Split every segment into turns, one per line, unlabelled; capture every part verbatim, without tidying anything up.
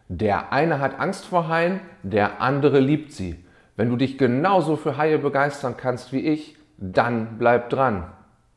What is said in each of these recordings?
Der eine hat Angst vor Haien, der andere liebt sie. Wenn du dich genauso für Haie begeistern kannst wie ich, dann bleib dran.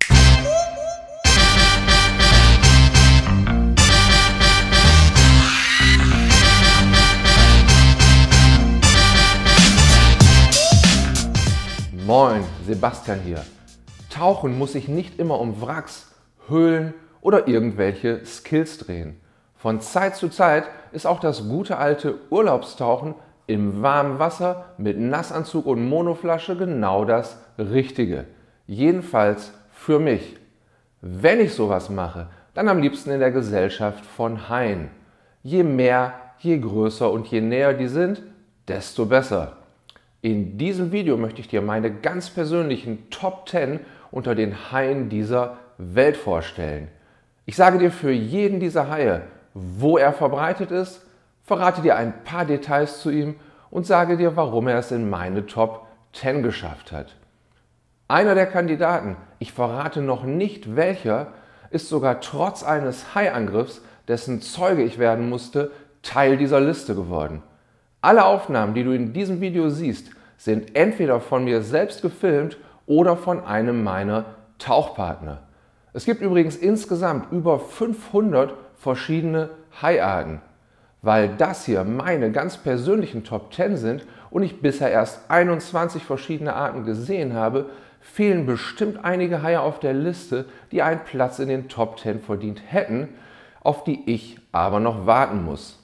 Moin, Sebastian hier. Tauchen muss sich nicht immer um Wracks, Höhlen oder irgendwelche Skills drehen. Von Zeit zu Zeit ist auch das gute alte Urlaubstauchen im warmen Wasser mit Nassanzug und Monoflasche genau das Richtige. Jedenfalls für mich. Wenn ich sowas mache, dann am liebsten in der Gesellschaft von Haien. Je mehr, je größer und je näher die sind, desto besser. In diesem Video möchte ich dir meine ganz persönlichen Top zehn unter den Haien dieser Welt vorstellen. Ich sage dir für jeden dieser Haie, wo er verbreitet ist, verrate dir ein paar Details zu ihm und sage dir, warum er es in meine Top zehn geschafft hat. Einer der Kandidaten, ich verrate noch nicht welcher, ist sogar trotz eines Haiangriffs, dessen Zeuge ich werden musste, Teil dieser Liste geworden. Alle Aufnahmen, die du in diesem Video siehst, sind entweder von mir selbst gefilmt oder von einem meiner Tauchpartner. Es gibt übrigens insgesamt über fünfhundert verschiedene Haiarten. Weil das hier meine ganz persönlichen Top zehn sind und ich bisher erst einundzwanzig verschiedene Arten gesehen habe, fehlen bestimmt einige Haie auf der Liste, die einen Platz in den Top zehn verdient hätten, auf die ich aber noch warten muss.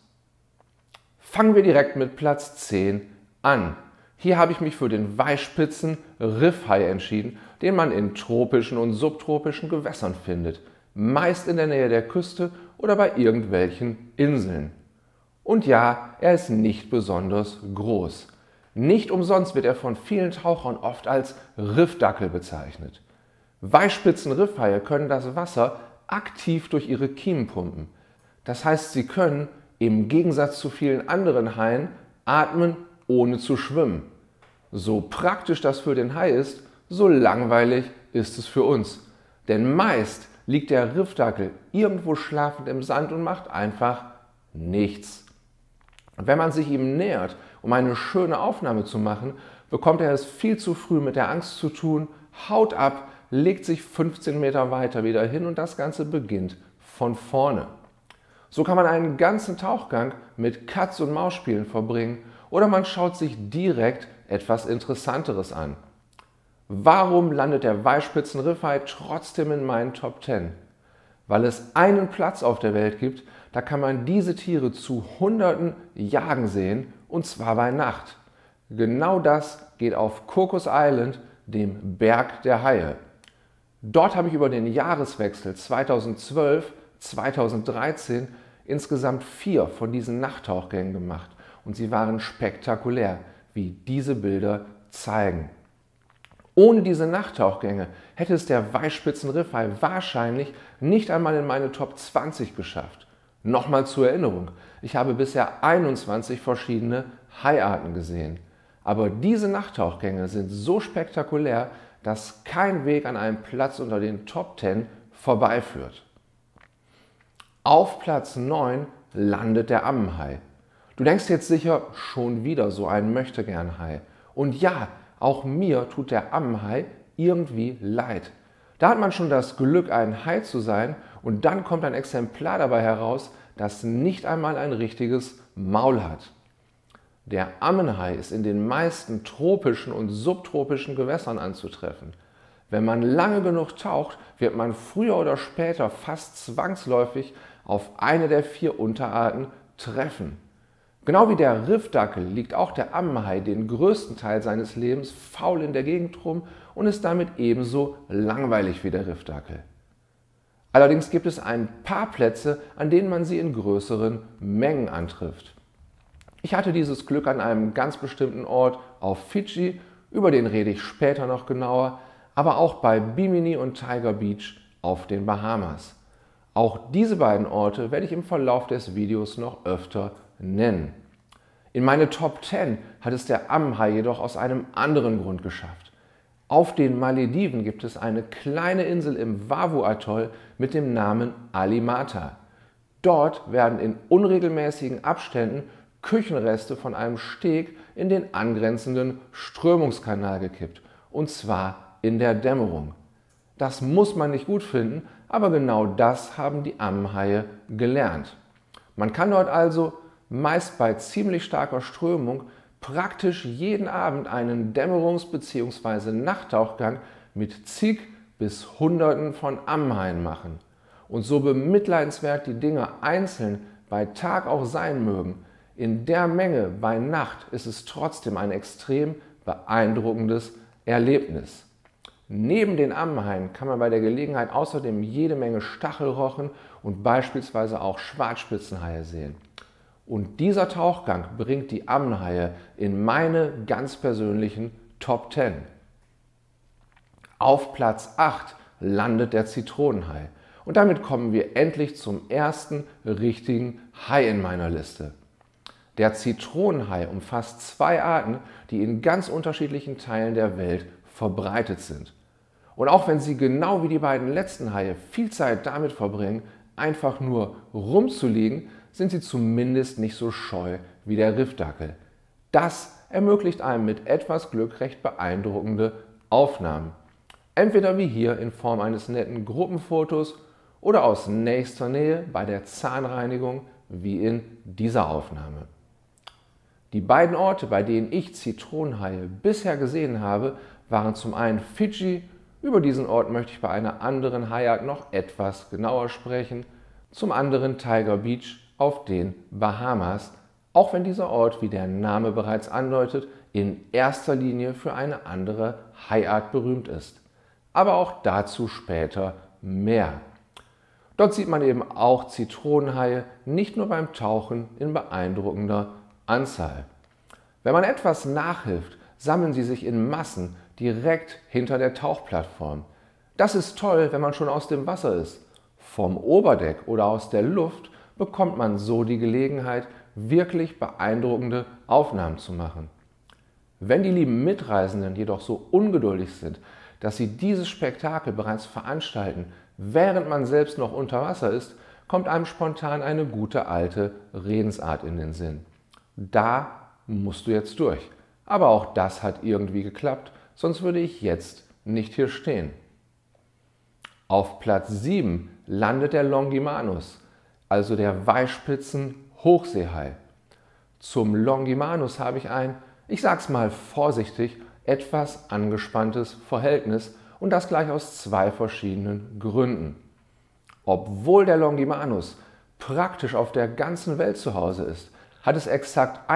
Fangen wir direkt mit Platz zehn an. Hier habe ich mich für den Weichspitzen-Riffhai entschieden, den man in tropischen und subtropischen Gewässern findet, meist in der Nähe der Küste oder bei irgendwelchen Inseln. Und ja, er ist nicht besonders groß. Nicht umsonst wird er von vielen Tauchern oft als Riffdackel bezeichnet. Weichspitzen-Riffhaie können das Wasser aktiv durch ihre Kiemen pumpen. Das heißt, sie können im Gegensatz zu vielen anderen Haien atmen, ohne zu schwimmen. So praktisch das für den Hai ist, so langweilig ist es für uns. Denn meist liegt der Riffdackel irgendwo schlafend im Sand und macht einfach nichts. Wenn man sich ihm nähert, um eine schöne Aufnahme zu machen, bekommt er es viel zu früh mit der Angst zu tun, haut ab, legt sich fünfzehn Meter weiter wieder hin und das Ganze beginnt von vorne. So kann man einen ganzen Tauchgang mit Katz- und Maus-Spielen verbringen oder man schaut sich direkt etwas Interessanteres an. Warum landet der Weichspitzen-Riffhai trotzdem in meinen Top zehn? Weil es einen Platz auf der Welt gibt, da kann man diese Tiere zu Hunderten jagen sehen, und zwar bei Nacht. Genau das geht auf Cocos Island, dem Berg der Haie. Dort habe ich über den Jahreswechsel zweitausendzwölf zweitausenddreizehn insgesamt vier von diesen Nachttauchgängen gemacht und sie waren spektakulär, wie diese Bilder zeigen. Ohne diese Nachttauchgänge hätte es der Weichspitzen-Riffhai wahrscheinlich nicht einmal in meine Top zwanzig geschafft. Nochmal zur Erinnerung, ich habe bisher einundzwanzig verschiedene Haiarten gesehen. Aber diese Nachttauchgänge sind so spektakulär, dass kein Weg an einem Platz unter den Top zehn vorbeiführt. Auf Platz neun landet der Ammenhai. Du denkst jetzt sicher, schon wieder so ein Möchtegern-Hai. Und ja, auch mir tut der Ammenhai irgendwie leid. Da hat man schon das Glück, ein Hai zu sein und dann kommt ein Exemplar dabei heraus, das nicht einmal ein richtiges Maul hat. Der Ammenhai ist in den meisten tropischen und subtropischen Gewässern anzutreffen. Wenn man lange genug taucht, wird man früher oder später fast zwangsläufig auf eine der vier Unterarten treffen. Genau wie der Riffdackel liegt auch der Ammenhai den größten Teil seines Lebens faul in der Gegend rum und ist damit ebenso langweilig wie der Riffdackel. Allerdings gibt es ein paar Plätze, an denen man sie in größeren Mengen antrifft. Ich hatte dieses Glück an einem ganz bestimmten Ort auf Fidschi, über den rede ich später noch genauer, aber auch bei Bimini und Tiger Beach auf den Bahamas. Auch diese beiden Orte werde ich im Verlauf des Videos noch öfter nennen. In meine Top zehn hat es der Ammenhai jedoch aus einem anderen Grund geschafft. Auf den Malediven gibt es eine kleine Insel im Vavu-Atoll mit dem Namen Alimata. Dort werden in unregelmäßigen Abständen Küchenreste von einem Steg in den angrenzenden Strömungskanal gekippt, und zwar in der Dämmerung. Das muss man nicht gut finden, aber genau das haben die Ammenhaie gelernt. Man kann dort also, meist bei ziemlich starker Strömung, praktisch jeden Abend einen Dämmerungs- bzw. Nachttauchgang mit zig bis Hunderten von Ammenhaien machen. Und so bemitleidenswert die Dinge einzeln bei Tag auch sein mögen, in der Menge bei Nacht ist es trotzdem ein extrem beeindruckendes Erlebnis. Neben den Ammenhaien kann man bei der Gelegenheit außerdem jede Menge Stachelrochen und beispielsweise auch Schwarzspitzenhaie sehen. Und dieser Tauchgang bringt die Ammenhaie in meine ganz persönlichen Top zehn. Auf Platz acht landet der Zitronenhai. Und damit kommen wir endlich zum ersten richtigen Hai in meiner Liste. Der Zitronenhai umfasst zwei Arten, die in ganz unterschiedlichen Teilen der Welt verbreitet sind. Und auch wenn sie genau wie die beiden letzten Haie viel Zeit damit verbringen, einfach nur rumzuliegen, sind sie zumindest nicht so scheu wie der Riffdackel. Das ermöglicht einem mit etwas Glück recht beeindruckende Aufnahmen. Entweder wie hier in Form eines netten Gruppenfotos oder aus nächster Nähe bei der Zahnreinigung wie in dieser Aufnahme. Die beiden Orte, bei denen ich Zitronenhaie bisher gesehen habe, waren zum einen Fidschi. Über diesen Ort möchte ich bei einer anderen Haiart noch etwas genauer sprechen. Zum anderen Tiger Beach auf den Bahamas, auch wenn dieser Ort, wie der Name bereits andeutet, in erster Linie für eine andere Haiart berühmt ist. Aber auch dazu später mehr. Dort sieht man eben auch Zitronenhaie, nicht nur beim Tauchen in beeindruckender Anzahl. Wenn man etwas nachhilft, sammeln sie sich in Massen direkt hinter der Tauchplattform. Das ist toll, wenn man schon aus dem Wasser ist. Vom Oberdeck oder aus der Luft bekommt man so die Gelegenheit, wirklich beeindruckende Aufnahmen zu machen. Wenn die lieben Mitreisenden jedoch so ungeduldig sind, dass sie dieses Spektakel bereits veranstalten, während man selbst noch unter Wasser ist, kommt einem spontan eine gute alte Redensart in den Sinn. Da musst du jetzt durch. Aber auch das hat irgendwie geklappt, sonst würde ich jetzt nicht hier stehen. Auf Platz sieben landet der Longimanus, also der Weichspitzen-Hochseehai. Zum Longimanus habe ich ein, ich sag's mal vorsichtig, etwas angespanntes Verhältnis, und das gleich aus zwei verschiedenen Gründen. Obwohl der Longimanus praktisch auf der ganzen Welt zu Hause ist, hat es exakt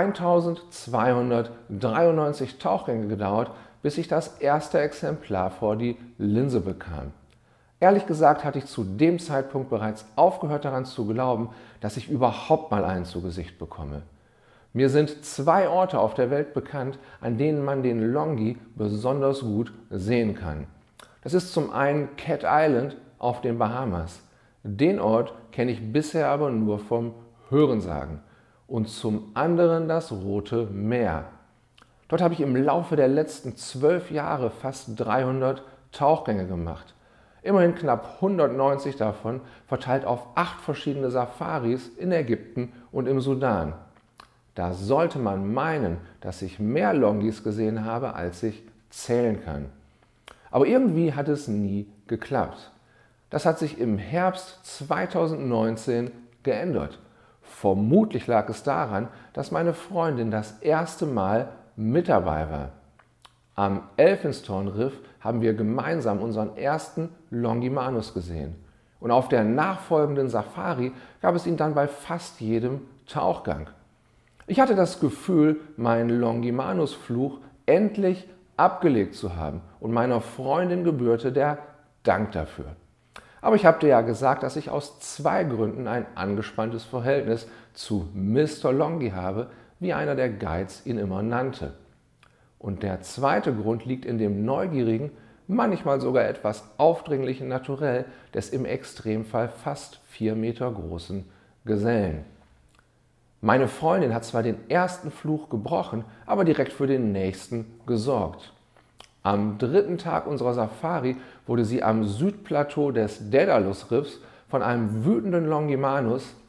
eintausendzweihundertdreiundneunzig Tauchgänge gedauert, bis ich das erste Exemplar vor die Linse bekam. Ehrlich gesagt hatte ich zu dem Zeitpunkt bereits aufgehört daran zu glauben, dass ich überhaupt mal einen zu Gesicht bekomme. Mir sind zwei Orte auf der Welt bekannt, an denen man den Longi besonders gut sehen kann. Das ist zum einen Cat Island auf den Bahamas. Den Ort kenne ich bisher aber nur vom Hörensagen. Und zum anderen das Rote Meer. Dort habe ich im Laufe der letzten zwölf Jahre fast dreihundert Tauchgänge gemacht. Immerhin knapp hundertneunzig davon verteilt auf acht verschiedene Safaris in Ägypten und im Sudan. Da sollte man meinen, dass ich mehr Longis gesehen habe, als ich zählen kann. Aber irgendwie hat es nie geklappt. Das hat sich im Herbst zweitausendneunzehn geändert. Vermutlich lag es daran, dass meine Freundin das erste Mal mit dabei war. Am Elphinstone-Riff haben wir gemeinsam unseren ersten Longimanus gesehen. Und auf der nachfolgenden Safari gab es ihn dann bei fast jedem Tauchgang. Ich hatte das Gefühl, meinen Longimanus-Fluch endlich abgelegt zu haben, und meiner Freundin gebührte der Dank dafür. Aber ich habe dir ja gesagt, dass ich aus zwei Gründen ein angespanntes Verhältnis zu Mister Longi habe, wie einer der Guides ihn immer nannte. Und der zweite Grund liegt in dem neugierigen, manchmal sogar etwas aufdringlichen Naturell des im Extremfall fast vier Meter großen Gesellen. Meine Freundin hat zwar den ersten Fluch gebrochen, aber direkt für den nächsten gesorgt. Am dritten Tag unserer Safari wurde sie am Südplateau des Daedalus-Riffs von einem wütenden Longimanus,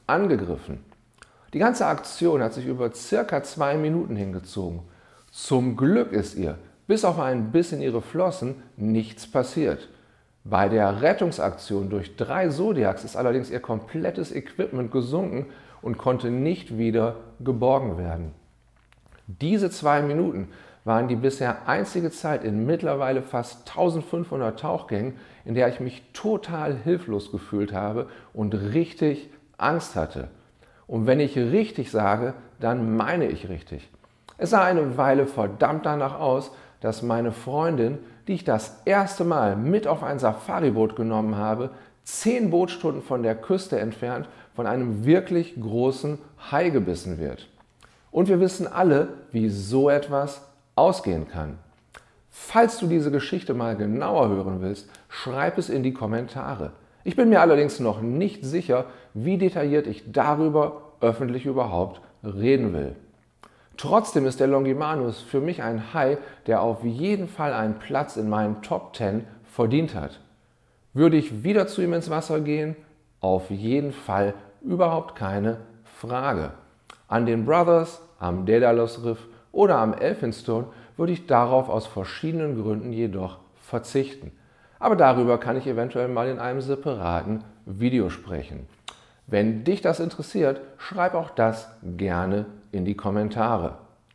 angegriffen. Die ganze Aktion hat sich über circa zwei Minuten hingezogen. Zum Glück ist ihr, bis auf ein Biss in ihre Flossen, nichts passiert. Bei der Rettungsaktion durch drei Zodiacs ist allerdings ihr komplettes Equipment gesunken und konnte nicht wieder geborgen werden. Diese zwei Minuten waren die bisher einzige Zeit in mittlerweile fast eintausendfünfhundert Tauchgängen, in der ich mich total hilflos gefühlt habe und richtig Angst hatte. Und wenn ich richtig sage, dann meine ich richtig. Es sah eine Weile verdammt danach aus, dass meine Freundin, die ich das erste Mal mit auf ein Safariboot genommen habe, zehn Bootstunden von der Küste entfernt von einem wirklich großen Hai gebissen wird. Und wir wissen alle, wie so etwas ausgehen kann. Falls du diese Geschichte mal genauer hören willst, schreib es in die Kommentare. Ich bin mir allerdings noch nicht sicher, wie detailliert ich darüber öffentlich überhaupt reden will. Trotzdem ist der Longimanus für mich ein Hai, der auf jeden Fall einen Platz in meinen Top zehn verdient hat. Würde ich wieder zu ihm ins Wasser gehen? Auf jeden Fall, überhaupt keine Frage. An den Brothers, am Daedalus Riff oder am Elphinstone würde ich darauf aus verschiedenen Gründen jedoch verzichten. Aber darüber kann ich eventuell mal in einem separaten Video sprechen. Wenn dich das interessiert, schreib auch das gerne in die Kommentare.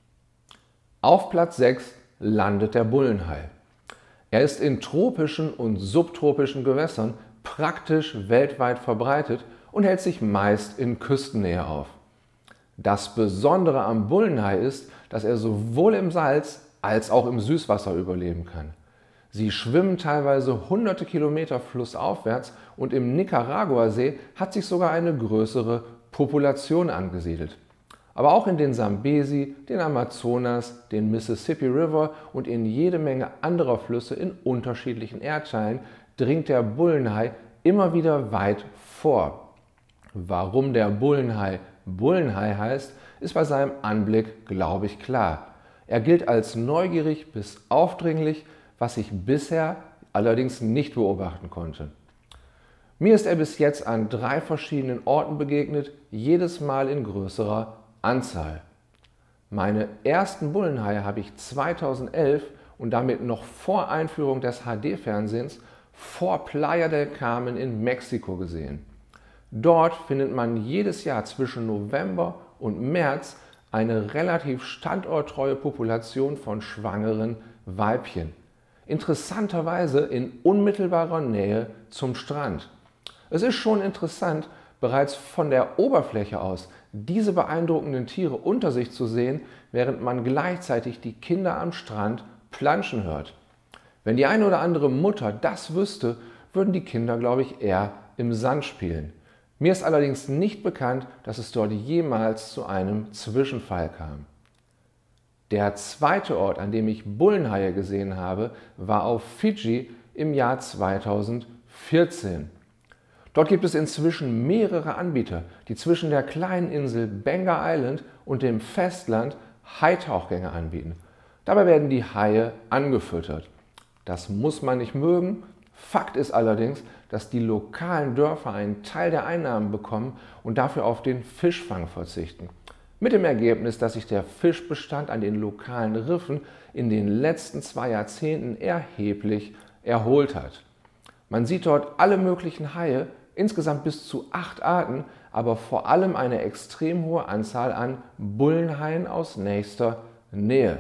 Auf Platz sechs landet der Bullenhai. Er ist in tropischen und subtropischen Gewässern praktisch weltweit verbreitet und hält sich meist in Küstennähe auf. Das Besondere am Bullenhai ist, dass er sowohl im Salz- als auch im Süßwasser überleben kann. Sie schwimmen teilweise hunderte Kilometer flussaufwärts und im Nicaraguasee hat sich sogar eine größere Population angesiedelt. Aber auch in den Sambesi, den Amazonas, den Mississippi River und in jede Menge anderer Flüsse in unterschiedlichen Erdteilen dringt der Bullenhai immer wieder weit vor. Warum der Bullenhai Bullenhai heißt, ist bei seinem Anblick, glaube ich, klar. Er gilt als neugierig bis aufdringlich, was ich bisher allerdings nicht beobachten konnte. Mir ist er bis jetzt an drei verschiedenen Orten begegnet, jedes Mal in größerer Anzahl. Meine ersten Bullenhaie habe ich zweitausendelf und damit noch vor Einführung des H D-Fernsehens vor Playa del Carmen in Mexiko gesehen. Dort findet man jedes Jahr zwischen November und März eine relativ standorttreue Population von schwangeren Weibchen. Interessanterweise in unmittelbarer Nähe zum Strand. Es ist schon interessant, bereits von der Oberfläche aus diese beeindruckenden Tiere unter sich zu sehen, während man gleichzeitig die Kinder am Strand planschen hört. Wenn die eine oder andere Mutter das wüsste, würden die Kinder, glaube ich, eher im Sand spielen. Mir ist allerdings nicht bekannt, dass es dort jemals zu einem Zwischenfall kam. Der zweite Ort, an dem ich Bullenhaie gesehen habe, war auf Fidschi im Jahr zweitausendvierzehn. Dort gibt es inzwischen mehrere Anbieter, die zwischen der kleinen Insel Benga Island und dem Festland Haitauchgänge anbieten. Dabei werden die Haie angefüttert. Das muss man nicht mögen. Fakt ist allerdings, dass die lokalen Dörfer einen Teil der Einnahmen bekommen und dafür auf den Fischfang verzichten. Mit dem Ergebnis, dass sich der Fischbestand an den lokalen Riffen in den letzten zwei Jahrzehnten erheblich erholt hat. Man sieht dort alle möglichen Haie, insgesamt bis zu acht Arten, aber vor allem eine extrem hohe Anzahl an Bullenhaien aus nächster Nähe.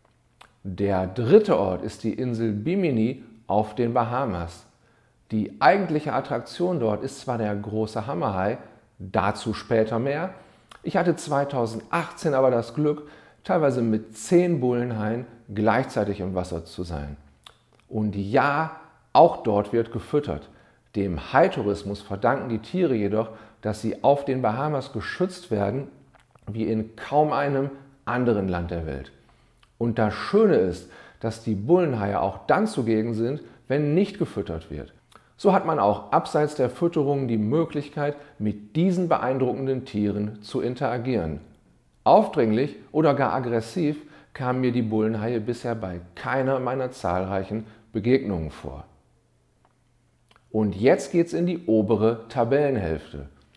Der dritte Ort ist die Insel Bimini auf den Bahamas. Die eigentliche Attraktion dort ist zwar der große Hammerhai, dazu später mehr. Ich hatte zweitausendachtzehn aber das Glück, teilweise mit zehn Bullenhaien gleichzeitig im Wasser zu sein. Und ja, auch dort wird gefüttert. Dem Haitourismus verdanken die Tiere jedoch, dass sie auf den Bahamas geschützt werden, wie in kaum einem anderen Land der Welt. Und das Schöne ist, dass die Bullenhaie auch dann zugegen sind, wenn nicht gefüttert wird. So hat man auch abseits der Fütterung die Möglichkeit, mit diesen beeindruckenden Tieren zu interagieren. Aufdringlich oder gar aggressiv kamen mir die Bullenhaie bisher bei keiner meiner zahlreichen Begegnungen vor. Und jetzt geht es in die obere Tabellenhälfte.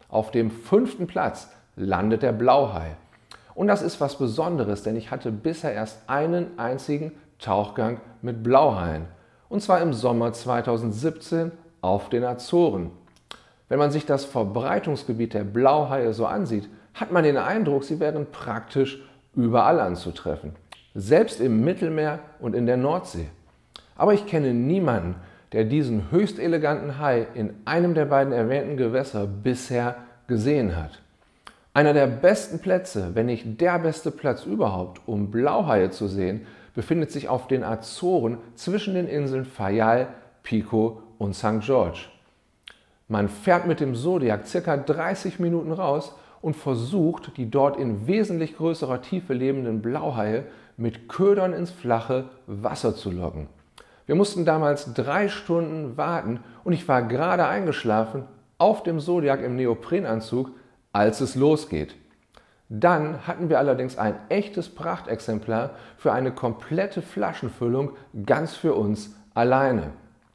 Auf dem fünften Platz landet der Blauhai. Und das ist was Besonderes, denn ich hatte bisher erst einen einzigen Tauchgang mit Blauhaien. Und zwar im Sommer zweitausendsiebzehn auf den Azoren. Wenn man sich das Verbreitungsgebiet der Blauhaie so ansieht, hat man den Eindruck, sie wären praktisch überall anzutreffen. Selbst im Mittelmeer und in der Nordsee. Aber ich kenne niemanden, der diesen höchst eleganten Hai in einem der beiden erwähnten Gewässer bisher gesehen hat. Einer der besten Plätze, wenn nicht der beste Platz überhaupt, um Blauhaie zu sehen, befindet sich auf den Azoren zwischen den Inseln Fayal, Pico und Sankt George. Man fährt mit dem Zodiac ca. dreißig Minuten raus und versucht, die dort in wesentlich größerer Tiefe lebenden Blauhaie mit Ködern ins flache Wasser zu locken. Wir mussten damals drei Stunden warten und ich war gerade eingeschlafen auf dem Zodiac im Neoprenanzug, als es losgeht. Dann hatten wir allerdings ein echtes Prachtexemplar für eine komplette Flaschenfüllung ganz für uns alleine.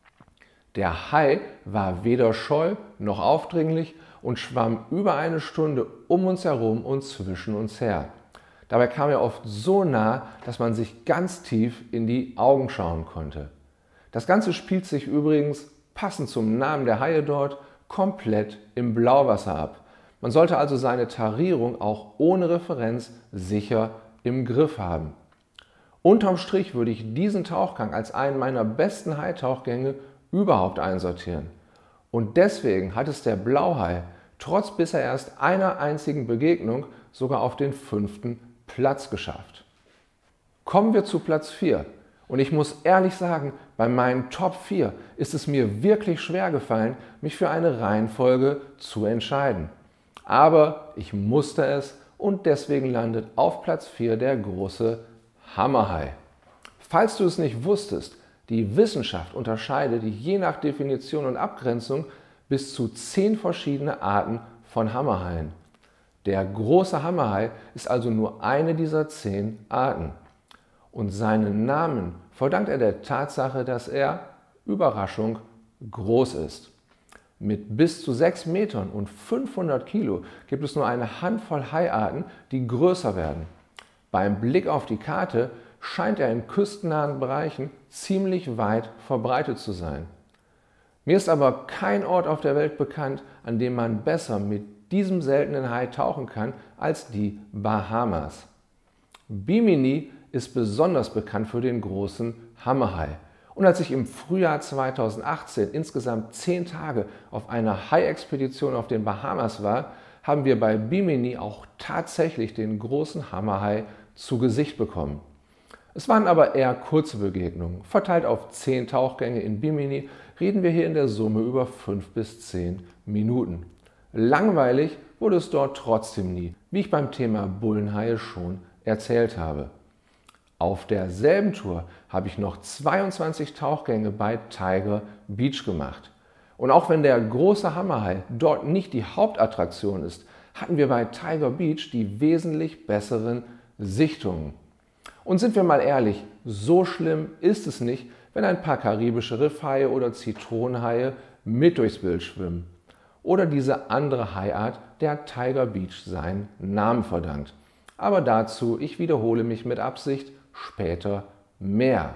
Der Hai war weder scheu noch aufdringlich und schwamm über eine Stunde um uns herum und zwischen uns her. Dabei kam er oft so nah, dass man sich ganz tief in die Augen schauen konnte. Das Ganze spielt sich übrigens, passend zum Namen der Haie dort, komplett im Blauwasser ab. Man sollte also seine Tarierung auch ohne Referenz sicher im Griff haben. Unterm Strich würde ich diesen Tauchgang als einen meiner besten Haitauchgänge überhaupt einsortieren. Und deswegen hat es der Blauhai trotz bisher erst einer einzigen Begegnung sogar auf den fünften Platz geschafft. Kommen wir zu Platz vier. Und ich muss ehrlich sagen, bei meinen Top vier ist es mir wirklich schwer gefallen, mich für eine Reihenfolge zu entscheiden. Aber ich musste es und deswegen landet auf Platz vier der große Hammerhai. Falls du es nicht wusstest, die Wissenschaft unterscheidet je nach Definition und Abgrenzung bis zu zehn verschiedene Arten von Hammerhaien. Der große Hammerhai ist also nur eine dieser zehn Arten. Und seinen Namen verdankt er der Tatsache, dass er, Überraschung, groß ist. Mit bis zu sechs Metern und fünfhundert Kilo gibt es nur eine Handvoll Haiarten, die größer werden. Beim Blick auf die Karte scheint er in küstennahen Bereichen ziemlich weit verbreitet zu sein. Mir ist aber kein Ort auf der Welt bekannt, an dem man besser mit diesem seltenen Hai tauchen kann als die Bahamas. Bimini ist besonders bekannt für den großen Hammerhai. Und als ich im Frühjahr zweitausendachtzehn insgesamt zehn Tage auf einer Hai-Expedition auf den Bahamas war, haben wir bei Bimini auch tatsächlich den großen Hammerhai zu Gesicht bekommen. Es waren aber eher kurze Begegnungen. Verteilt auf zehn Tauchgänge in Bimini reden wir hier in der Summe über fünf bis zehn Minuten. Langweilig wurde es dort trotzdem nie, wie ich beim Thema Bullenhaie schon erzählt habe. Auf derselben Tour habe ich noch zweiundzwanzig Tauchgänge bei Tiger Beach gemacht. Und auch wenn der große Hammerhai dort nicht die Hauptattraktion ist, hatten wir bei Tiger Beach die wesentlich besseren Sichtungen. Und sind wir mal ehrlich, so schlimm ist es nicht, wenn ein paar karibische Riffhaie oder Zitronenhaie mit durchs Bild schwimmen. Oder diese andere Haiart, der Tiger Beach seinen Namen verdankt. Aber dazu, ich wiederhole mich mit Absicht, später mehr.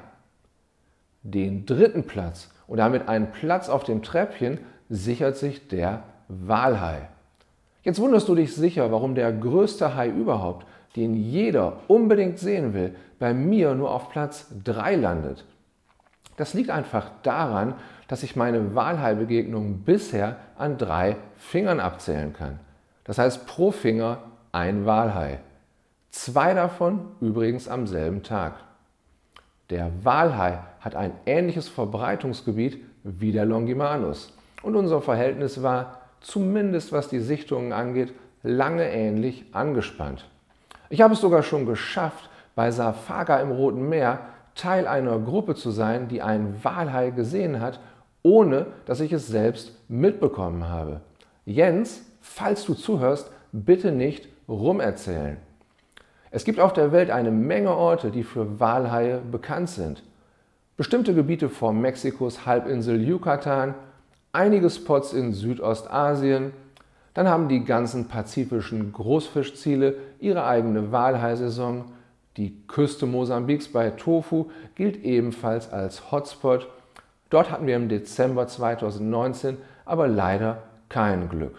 Den dritten Platz und damit einen Platz auf dem Treppchen sichert sich der Walhai. Jetzt wunderst du dich sicher, warum der größte Hai überhaupt, den jeder unbedingt sehen will, bei mir nur auf Platz drei landet. Das liegt einfach daran, dass ich meine Walhai-Begegnungen bisher an drei Fingern abzählen kann. Das heißt pro Finger ein Walhai. Zwei davon übrigens am selben Tag. Der Walhai hat ein ähnliches Verbreitungsgebiet wie der Longimanus. Und unser Verhältnis war, zumindest was die Sichtungen angeht, lange ähnlich angespannt. Ich habe es sogar schon geschafft, bei Safaga im Roten Meer Teil einer Gruppe zu sein, die einen Walhai gesehen hat, ohne dass ich es selbst mitbekommen habe. Jens, falls du zuhörst, bitte nicht rumerzählen. Es gibt auf der Welt eine Menge Orte, die für Walhaie bekannt sind. Bestimmte Gebiete vor Mexikos Halbinsel Yucatan, einige Spots in Südostasien, Dann haben die ganzen pazifischen Großfischziele ihre eigene Walhai-Saison. Die Küste Mosambiks bei Tofu gilt ebenfalls als Hotspot. Dort hatten wir im Dezember zweitausendneunzehn aber leider kein Glück.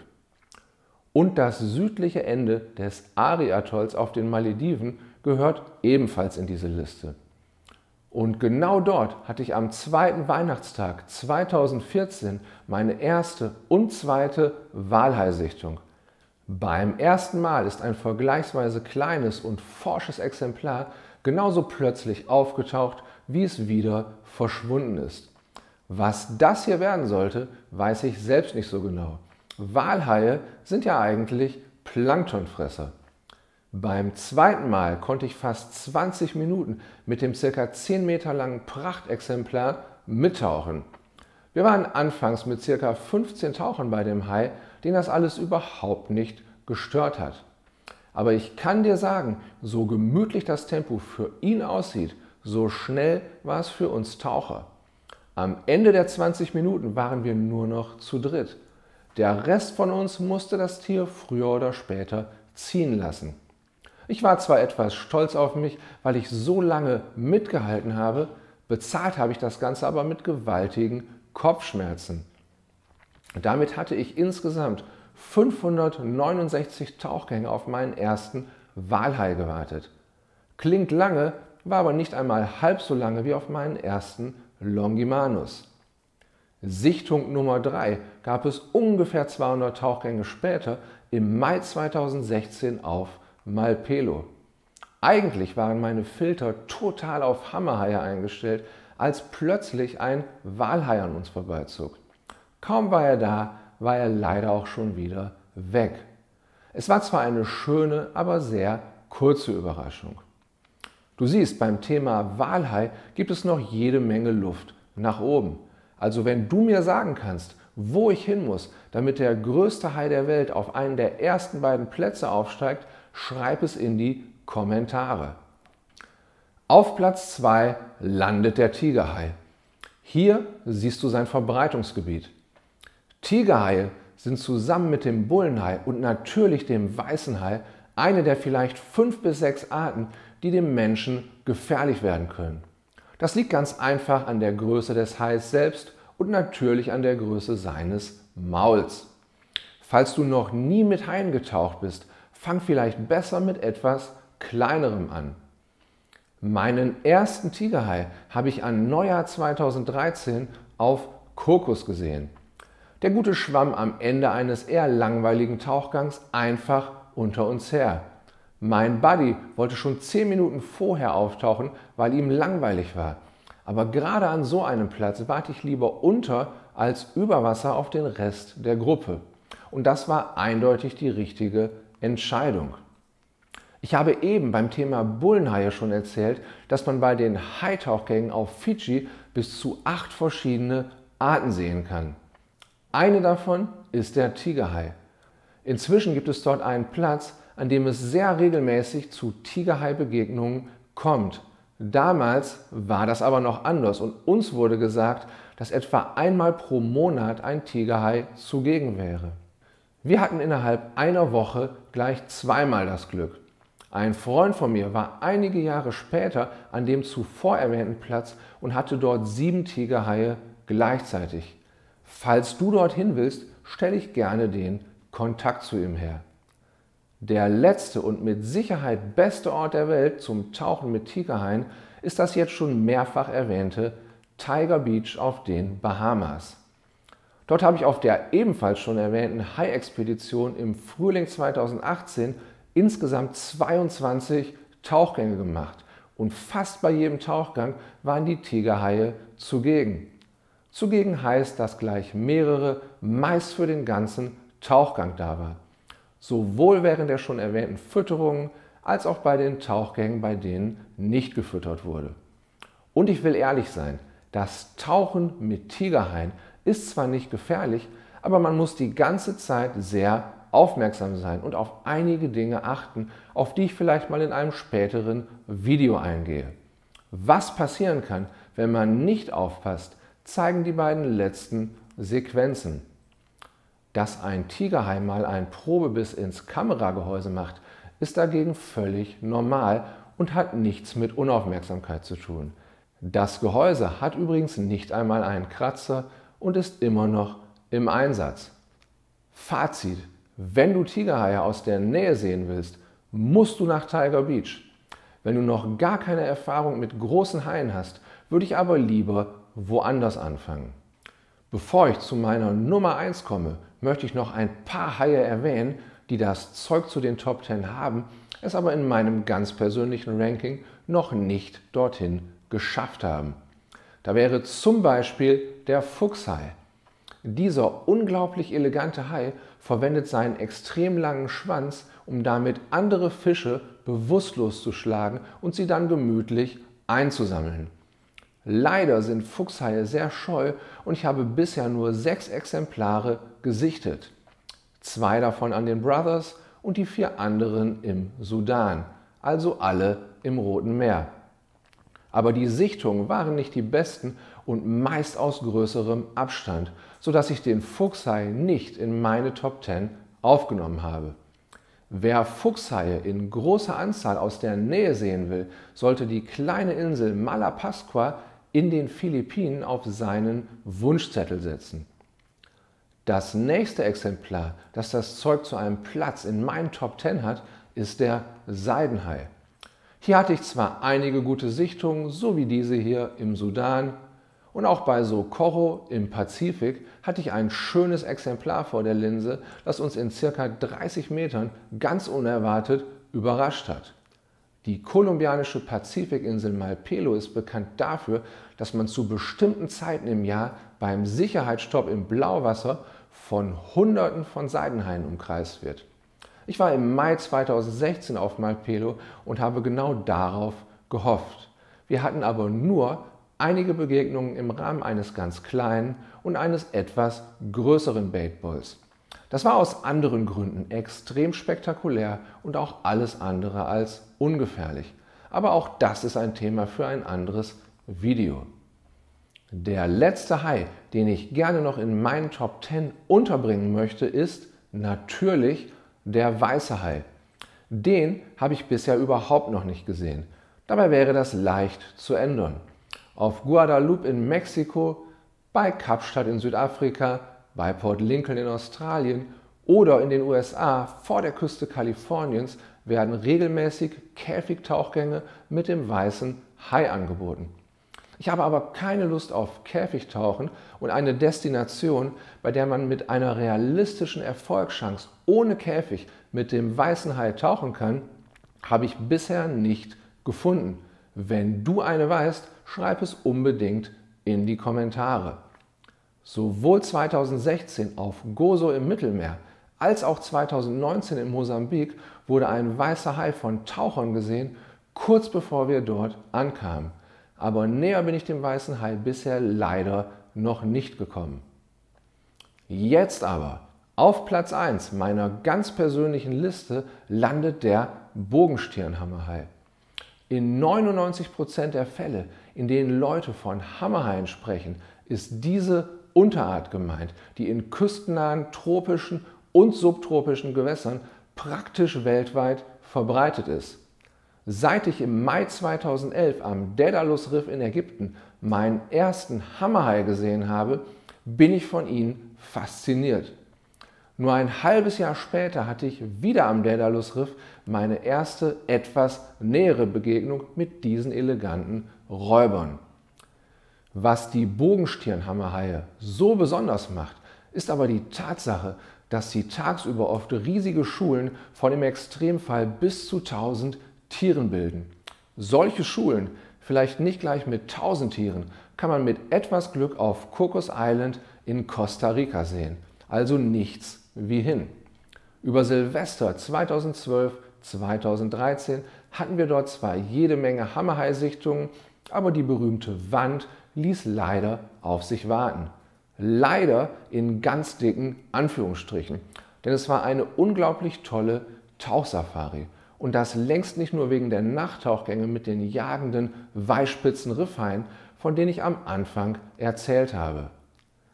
Und das südliche Ende des Ari-Atolls auf den Malediven gehört ebenfalls in diese Liste. Und genau dort hatte ich am zweiten Weihnachtstag zweitausendvierzehn meine erste und zweite Walhai-Sichtung. Beim ersten Mal ist ein vergleichsweise kleines und forsches Exemplar genauso plötzlich aufgetaucht, wie es wieder verschwunden ist. Was das hier werden sollte, weiß ich selbst nicht so genau. Walhaie sind ja eigentlich Planktonfresser. Beim zweiten Mal konnte ich fast zwanzig Minuten mit dem ca. zehn Meter langen Prachtexemplar mittauchen. Wir waren anfangs mit ca. fünfzehn Tauchern bei dem Hai, den das alles überhaupt nicht gestört hat. Aber ich kann dir sagen, so gemütlich das Tempo für ihn aussieht, so schnell war es für uns Taucher. Am Ende der zwanzig Minuten waren wir nur noch zu dritt. Der Rest von uns musste das Tier früher oder später ziehen lassen. Ich war zwar etwas stolz auf mich, weil ich so lange mitgehalten habe, bezahlt habe ich das Ganze aber mit gewaltigen Kopfschmerzen. Damit hatte ich insgesamt fünfhundertneunundsechzig Tauchgänge auf meinen ersten Walhai gewartet. Klingt lange, war aber nicht einmal halb so lange wie auf meinen ersten Longimanus. Sichtung Nummer drei gab es ungefähr zweihundert Tauchgänge später im Mai zweitausendsechzehn auf Malpelo. Eigentlich waren meine Filter total auf Hammerhaie eingestellt, als plötzlich ein Walhai an uns vorbeizog. Kaum war er da, war er leider auch schon wieder weg. Es war zwar eine schöne, aber sehr kurze Überraschung. Du siehst, beim Thema Walhai gibt es noch jede Menge Luft nach oben. Also wenn du mir sagen kannst, wo ich hin muss, damit der größte Hai der Welt auf einen der ersten beiden Plätze aufsteigt, schreib es in die Kommentare. Auf Platz zwei landet der Tigerhai. Hier siehst du sein Verbreitungsgebiet. Tigerhaie sind zusammen mit dem Bullenhai und natürlich dem weißen Hai eine der vielleicht fünf bis sechs Arten, die dem Menschen gefährlich werden können. Das liegt ganz einfach an der Größe des Hais selbst und natürlich an der Größe seines Mauls. Falls du noch nie mit Haien getaucht bist, fang vielleicht besser mit etwas kleinerem an. Meinen ersten Tigerhai habe ich an Neujahr zweitausenddreizehn auf Kokos gesehen. Der Gute schwamm am Ende eines eher langweiligen Tauchgangs einfach unter uns her. Mein Buddy wollte schon zehn Minuten vorher auftauchen, weil ihm langweilig war. Aber gerade an so einem Platz warte ich lieber unter als über Wasser auf den Rest der Gruppe. Und das war eindeutig die richtige Entscheidung. Ich habe eben beim Thema Bullenhaie schon erzählt, dass man bei den Haitauchgängen auf Fidschi bis zu acht verschiedene Arten sehen kann. Eine davon ist der Tigerhai. Inzwischen gibt es dort einen Platz, an dem es sehr regelmäßig zu Tigerhai-Begegnungen kommt. Damals war das aber noch anders und uns wurde gesagt, dass etwa einmal pro Monat ein Tigerhai zugegen wäre. Wir hatten innerhalb einer Woche gleich zweimal das Glück. Ein Freund von mir war einige Jahre später an dem zuvor erwähnten Platz und hatte dort sieben Tigerhaie gleichzeitig. Falls du dorthin willst, stelle ich gerne den Kontakt zu ihm her. Der letzte und mit Sicherheit beste Ort der Welt zum Tauchen mit Tigerhaien ist das jetzt schon mehrfach erwähnte Tiger Beach auf den Bahamas. Dort habe ich auf der ebenfalls schon erwähnten Hai-Expedition im Frühling zweitausendachtzehn insgesamt zweiundzwanzig Tauchgänge gemacht und fast bei jedem Tauchgang waren die Tigerhaie zugegen. Zugegen heißt, dass gleich mehrere, meist für den ganzen Tauchgang da war. Sowohl während der schon erwähnten Fütterungen als auch bei den Tauchgängen, bei denen nicht gefüttert wurde. Und ich will ehrlich sein, das Tauchen mit Tigerhaien ist zwar nicht gefährlich, aber man muss die ganze Zeit sehr aufmerksam sein und auf einige Dinge achten, auf die ich vielleicht mal in einem späteren Video eingehe. Was passieren kann, wenn man nicht aufpasst, zeigen die beiden letzten Sequenzen. Dass ein Tigerhai mal einen Probebiss ins Kameragehäuse macht, ist dagegen völlig normal und hat nichts mit Unaufmerksamkeit zu tun. Das Gehäuse hat übrigens nicht einmal einen Kratzer und ist immer noch im Einsatz. Fazit: Wenn du Tigerhaie aus der Nähe sehen willst, musst du nach Tiger Beach. Wenn du noch gar keine Erfahrung mit großen Haien hast, würde ich aber lieber woanders anfangen. Bevor ich zu meiner Nummer eins komme, möchte ich noch ein paar Haie erwähnen, die das Zeug zu den Top zehn haben, es aber in meinem ganz persönlichen Ranking noch nicht dorthin geschafft haben. Da wäre zum Beispiel der Fuchshai. Dieser unglaublich elegante Hai verwendet seinen extrem langen Schwanz, um damit andere Fische bewusstlos zu schlagen und sie dann gemütlich einzusammeln. Leider sind Fuchshaie sehr scheu und ich habe bisher nur sechs Exemplare gesichtet. Zwei davon an den Brothers und die vier anderen im Sudan, also alle im Roten Meer. Aber die Sichtungen waren nicht die besten und meist aus größerem Abstand, sodass ich den Fuchshai nicht in meine Top zehn aufgenommen habe. Wer Fuchshaie in großer Anzahl aus der Nähe sehen will, sollte die kleine Insel Malapascua in den Philippinen auf seinen Wunschzettel setzen. Das nächste Exemplar, das das Zeug zu einem Platz in meinen Top zehn hat, ist der Seidenhai. Hier hatte ich zwar einige gute Sichtungen, so wie diese hier im Sudan, und auch bei Socorro im Pazifik hatte ich ein schönes Exemplar vor der Linse, das uns in ca. dreißig Metern ganz unerwartet überrascht hat. Die kolumbianische Pazifikinsel Malpelo ist bekannt dafür, dass man zu bestimmten Zeiten im Jahr beim Sicherheitsstopp im Blauwasser von Hunderten von Seidenhaien umkreist wird. Ich war im Mai zweitausendsechzehn auf Malpelo und habe genau darauf gehofft. Wir hatten aber nur einige Begegnungen im Rahmen eines ganz kleinen und eines etwas größeren Baitballs. Das war aus anderen Gründen extrem spektakulär und auch alles andere als ungefährlich. Aber auch das ist ein Thema für ein anderes Video. Der letzte Hai, den ich gerne noch in meinen Top zehn unterbringen möchte, ist natürlich der weiße Hai. Den habe ich bisher überhaupt noch nicht gesehen. Dabei wäre das leicht zu ändern. Auf Guadalupe in Mexiko, bei Kapstadt in Südafrika, bei Port Lincoln in Australien oder in den U S A vor der Küste Kaliforniens werden regelmäßig Käfigtauchgänge mit dem weißen Hai angeboten. Ich habe aber keine Lust auf Käfigtauchen und eine Destination, bei der man mit einer realistischen Erfolgschance ohne Käfig mit dem weißen Hai tauchen kann, habe ich bisher nicht gefunden. Wenn du eine weißt, schreib es unbedingt in die Kommentare. Sowohl zweitausendsechzehn auf Gozo im Mittelmeer als auch zweitausendneunzehn in Mosambik wurde ein weißer Hai von Tauchern gesehen, kurz bevor wir dort ankamen. Aber näher bin ich dem weißen Hai bisher leider noch nicht gekommen. Jetzt aber, auf Platz eins meiner ganz persönlichen Liste landet der Bogenstirnhammerhai. In neunundneunzig Prozent der Fälle, in denen Leute von Hammerhaien sprechen, ist diese Unterart gemeint, die in küstennahen tropischen und subtropischen Gewässern praktisch weltweit verbreitet ist. Seit ich im Mai zweitausendelf am Daedalus Riff in Ägypten meinen ersten Hammerhai gesehen habe, bin ich von ihnen fasziniert. Nur ein halbes Jahr später hatte ich wieder am Daedalus Riff meine erste etwas nähere Begegnung mit diesen eleganten Räubern. Was die Bogenstirnhammerhaie so besonders macht, ist aber die Tatsache, dass sie tagsüber oft riesige Schulen von im Extremfall bis zu tausend Tieren bilden. Solche Schulen, vielleicht nicht gleich mit tausend Tieren, kann man mit etwas Glück auf Cocos Island in Costa Rica sehen. Also nichts wie hin. Über Silvester zweitausendzwölf, zweitausenddreizehn hatten wir dort zwar jede Menge Hammerhai-Sichtungen, aber die berühmte Wand ließ leider auf sich warten. Leider in ganz dicken Anführungsstrichen, denn es war eine unglaublich tolle Tauchsafari. Und das längst nicht nur wegen der Nachttauchgänge mit den jagenden Weißspitzen-Riffhaien, von denen ich am Anfang erzählt habe.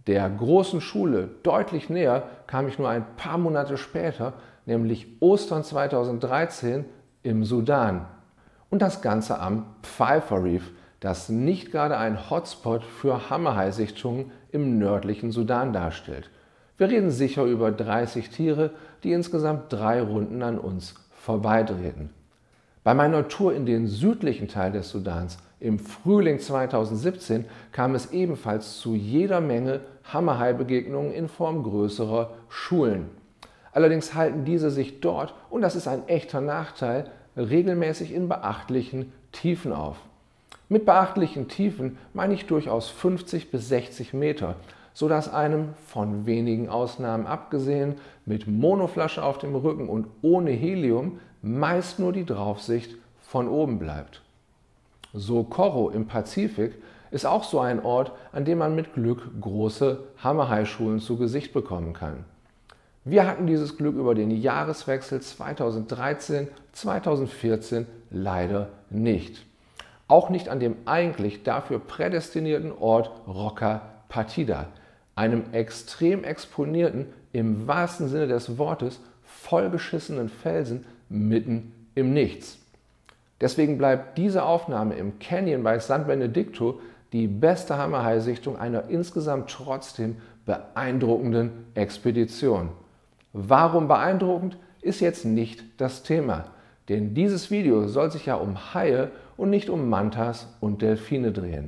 Der großen Schule deutlich näher kam ich nur ein paar Monate später, nämlich Ostern zweitausenddreizehn im Sudan. Und das Ganze am Pfeiffer Reef, das nicht gerade ein Hotspot für Hammerhai-Sichtungen im nördlichen Sudan darstellt. Wir reden sicher über dreißig Tiere, die insgesamt drei Runden an uns vorbeidrehten. Bei meiner Tour in den südlichen Teil des Sudans im Frühling zweitausendsiebzehn kam es ebenfalls zu jeder Menge Hammerhai-Begegnungen in Form größerer Schulen. Allerdings halten diese sich dort, und das ist ein echter Nachteil, regelmäßig in beachtlichen Tiefen auf. Mit beachtlichen Tiefen meine ich durchaus fünfzig bis sechzig Meter, sodass einem, von wenigen Ausnahmen abgesehen, mit Monoflasche auf dem Rücken und ohne Helium meist nur die Draufsicht von oben bleibt. Socorro im Pazifik ist auch so ein Ort, an dem man mit Glück große Hammerhai-Schulen zu Gesicht bekommen kann. Wir hatten dieses Glück über den Jahreswechsel zweitausenddreizehn zweitausendvierzehn leider nicht. Auch nicht an dem eigentlich dafür prädestinierten Ort Roca Partida, einem extrem exponierten, im wahrsten Sinne des Wortes, vollgeschissenen Felsen mitten im Nichts. Deswegen bleibt diese Aufnahme im Canyon bei San Benedicto die beste Hammerhai-Sichtung einer insgesamt trotzdem beeindruckenden Expedition. Warum beeindruckend, ist jetzt nicht das Thema, denn dieses Video soll sich ja um Haie und nicht um Mantas und Delfine drehen.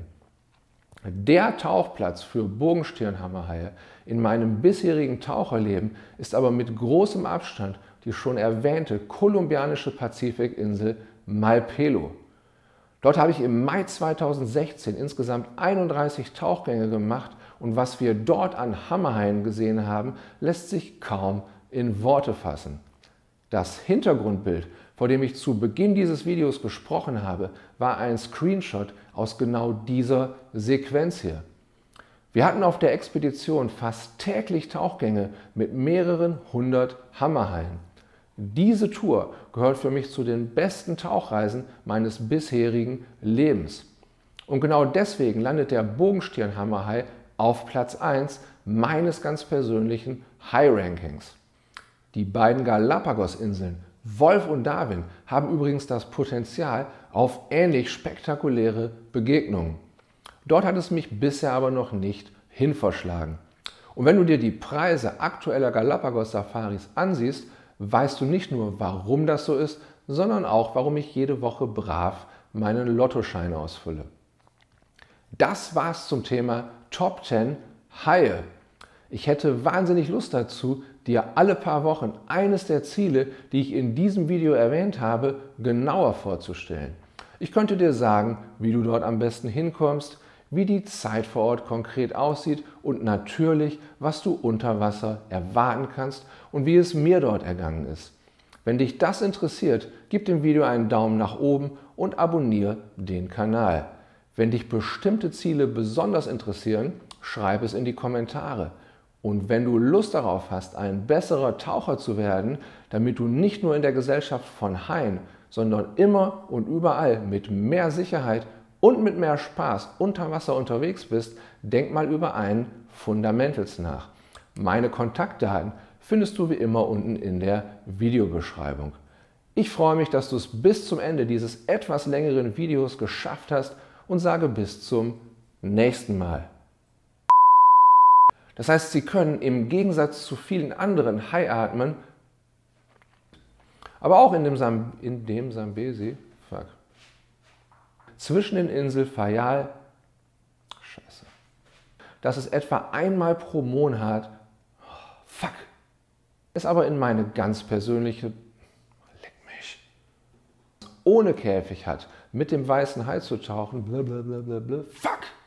Der Tauchplatz für Bogenstirnhammerhaie in meinem bisherigen Taucherleben ist aber mit großem Abstand die schon erwähnte kolumbianische Pazifikinsel Malpelo. Dort habe ich im Mai zweitausendsechzehn insgesamt einunddreißig Tauchgänge gemacht, und was wir dort an Hammerhaien gesehen haben, lässt sich kaum in Worte fassen. Das Hintergrundbild, vor dem ich zu Beginn dieses Videos gesprochen habe, war ein Screenshot aus genau dieser Sequenz hier. Wir hatten auf der Expedition fast täglich Tauchgänge mit mehreren hundert Hammerhaien. Diese Tour gehört für mich zu den besten Tauchreisen meines bisherigen Lebens. Und genau deswegen landet der Bogenstirnhammerhai auf Platz eins meines ganz persönlichen High-Rankings. Die beiden Galapagos-Inseln Wolf und Darwin haben übrigens das Potenzial auf ähnlich spektakuläre Begegnungen. Dort hat es mich bisher aber noch nicht hinverschlagen. Und wenn du dir die Preise aktueller Galapagos-Safaris ansiehst, weißt du nicht nur, warum das so ist, sondern auch, warum ich jede Woche brav meinen Lottoschein ausfülle. Das war's zum Thema Top zehn Haie. Ich hätte wahnsinnig Lust dazu, dir alle paar Wochen eines der Ziele, die ich in diesem Video erwähnt habe, genauer vorzustellen. Ich könnte dir sagen, wie du dort am besten hinkommst, wie die Zeit vor Ort konkret aussieht und natürlich, was du unter Wasser erwarten kannst und wie es mir dort ergangen ist. Wenn dich das interessiert, gib dem Video einen Daumen nach oben und abonniere den Kanal. Wenn dich bestimmte Ziele besonders interessieren, schreib es in die Kommentare. Und wenn du Lust darauf hast, ein besserer Taucher zu werden, damit du nicht nur in der Gesellschaft von Haien, sondern immer und überall mit mehr Sicherheit und mit mehr Spaß unter Wasser unterwegs bist, denk mal über einen Fundamentals nach. Meine Kontaktdaten findest du wie immer unten in der Videobeschreibung. Ich freue mich, dass du es bis zum Ende dieses etwas längeren Videos geschafft hast und sage bis zum nächsten Mal. Das heißt, sie können im Gegensatz zu vielen anderen Haiarten, aber auch in dem, Sam in dem Sambesi, fuck, zwischen den Inseln Fayal, scheiße, dass es etwa einmal pro Monat, fuck, es aber in meine ganz persönliche, leck mich, ohne Käfig hat, mit dem weißen Hai zu tauchen, blablabla, fuck.